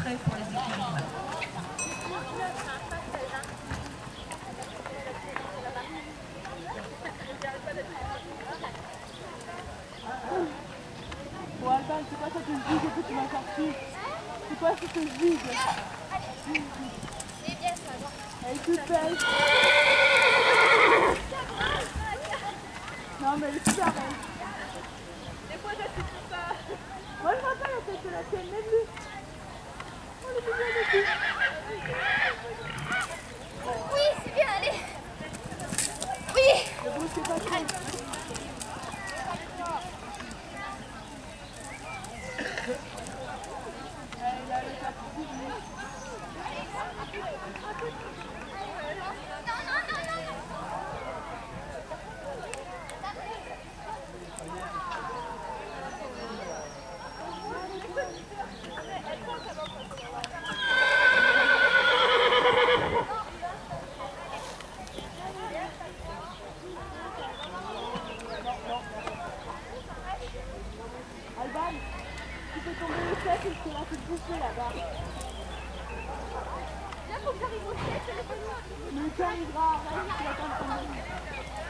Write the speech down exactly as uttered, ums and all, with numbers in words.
prêt pour les équipements. Bon Alban, c'est quoi cette gigue que tu m'as sortie? C'est quoi cette gigue? C'est bien ça. Elle est toute belle. Non mais elle est super belle. Des fois je suis pas. Moi je vois pas la tête de la tienne, même lui. Oh le bébé dessus. Oui, c'est bien, allez. Oui. Le bruit c'est pas trop. Alban, tu peux tomber le chef et tu vas te bouffer là-bas. Là, faut que j'arrive au chef, c'est le Mais tu arriveras, vas-y, tu vas t'en tomber.